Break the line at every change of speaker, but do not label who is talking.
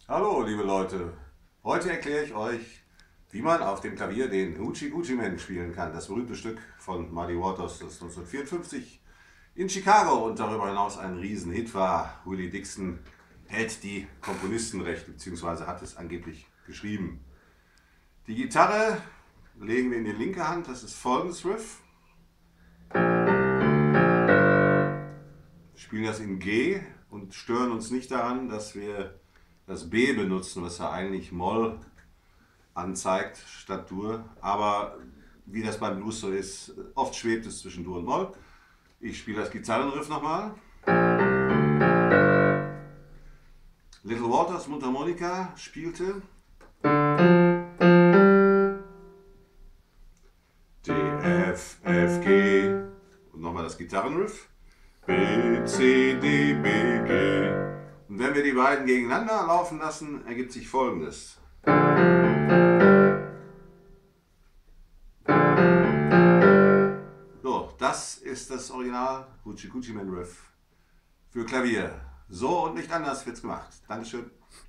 Hallo liebe Leute, heute erkläre ich euch, wie man auf dem Klavier den Hoochie Coochie Man spielen kann. Das berühmte Stück von Muddy Waters, das 1954 in Chicago und darüber hinaus ein Riesenhit war. Willie Dixon hält die Komponistenrechte bzw. hat es angeblich geschrieben. Die Gitarre legen wir in die linke Hand, das ist folgendes Riff. Wir spielen das in G und stören uns nicht daran, dass wir das B benutzen, was ja eigentlich Moll anzeigt statt Dur. Aber wie das beim Blues so ist, oft schwebt es zwischen Dur und Moll. Ich spiele das Gitarrenriff nochmal. Little Walters Mundharmonika spielte D, F, F, G und nochmal das Gitarrenriff. B, C, D, B, G. Und wenn wir die beiden gegeneinander laufen lassen, ergibt sich Folgendes. So, das ist das Original Hoochie Coochie Man Riff für Klavier. So und nicht anders wird's gemacht. Dankeschön.